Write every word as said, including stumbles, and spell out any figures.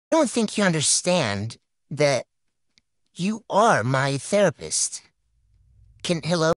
don't think you understand that you are my therapist. Can, hello?